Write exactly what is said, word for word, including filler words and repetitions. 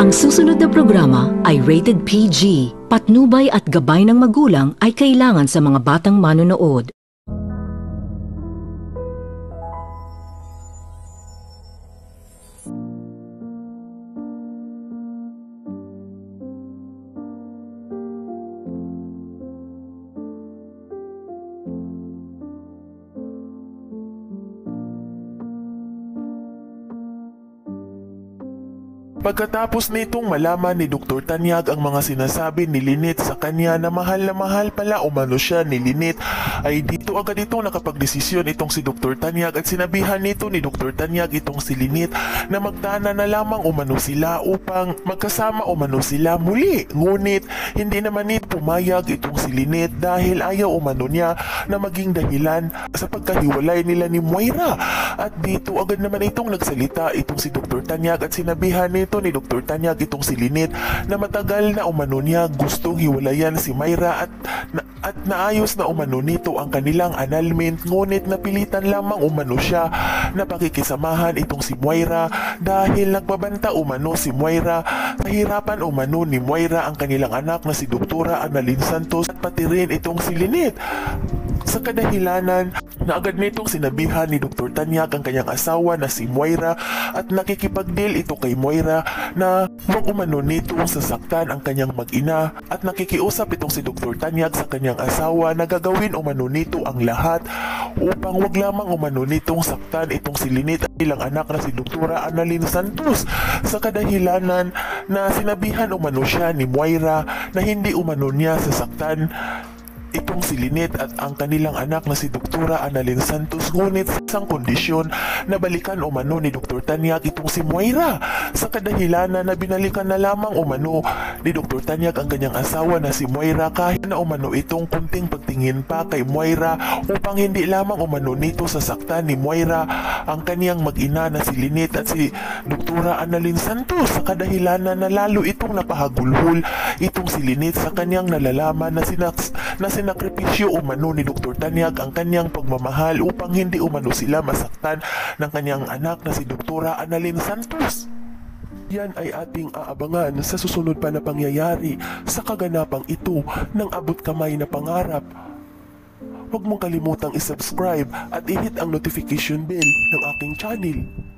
Ang susunod na programa ay rated P G. Patnubay at gabay ng magulang ay kailangan sa mga batang manonood. Pagkatapos nitong malaman ni Doktor Tanyag ang mga sinasabi ni Lynette sa kanya na mahal na mahal pala umano siya ni Lynette, ay dito agad itong nakapagdesisyon itong si Doktor Tanyag at sinabihan nito ni Doktor Tanyag itong si Lynette na magtanan na lamang umano sila upang magkasama umano sila muli. Ngunit hindi naman nito pumayag itong si Lynette dahil ayaw umano niya na maging dahilan sa pagkahiwalay nila ni Moira. At dito agad naman itong nagsalita itong si Doktor Tanyag at sinabihan nito ni Doktor Tanyag itong si Lynette na matagal na umano niya gustong hiwalayan si Moira at, na, at naayos na umano nito ang kanilang annulment, ngunit napilitan lamang umano siya na pakikisamahan itong si Moira dahil nagbabanta umano si Moira sa hirapan umano ni Moira ang kanilang anak na si Doktora Erlyn Santos at pati rin itong si Lynette. Sa kadahilanan na agad nitong sinabihan ni Doktor Tanyag ang kanyang asawa na si Moira at nakikipagdeal ito kay Moira na huwag umano nitong sasaktan ang kanyang mag-ina at nakikiusap itong si Doktor Tanyag sa kanyang asawa na gagawin umano nito ang lahat upang wag lamang umano nitong saktan itong si Lynette at ilang anak na si Doktora Erlyn Santos. Sa kadahilanan na sinabihan umano siya ni Moira na hindi umano niya sasaktan itong si Lynette at ang kanilang anak na si Doktora Erlyn Santos, ngunit sa isang kondisyon na balikan umano ni Doktor Tanyag itong si Moira. Sa kadahilanan na binalikan na lamang umano ni Doktor Tanyag ang kanyang asawa na si Moira kahit na umano itong kunting pagtingin pa kay Moira upang hindi lamang umano nito sasaktan ni Moira ang kaniyang mag-ina na si Lynette at si Doktora Erlyn Santos. Sa kadahilanan na lalo itong napahagulhol itong si Lynette sa kanyang nalalaman na sinaks na sinakripisyo umano ni Doktor Tanyag ang kanyang pagmamahal upang hindi umano sila masaktan ng kanyang anak na si Doktora Erlyn Santos. Yan ay ating aabangan sa susunod pa na pangyayari sa kaganapang ito ng Abot Kamay na Pangarap. Huwag mong kalimutang isubscribe at i-hit ang notification bell ng aking channel.